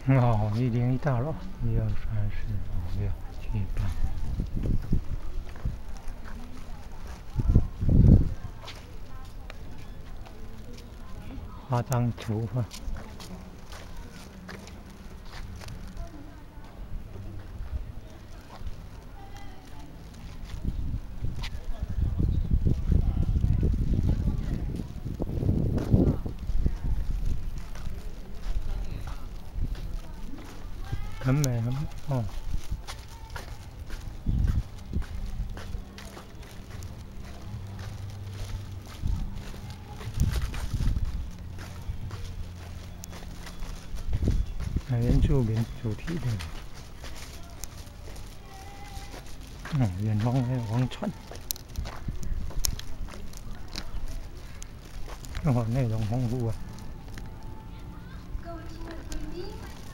哦，101大楼，1、2、3、4、5、6、7、8。画张图哈。很美，很美哦。原住民主题的。远方还有王船。内容丰富啊。 各位亲爱的贵宾，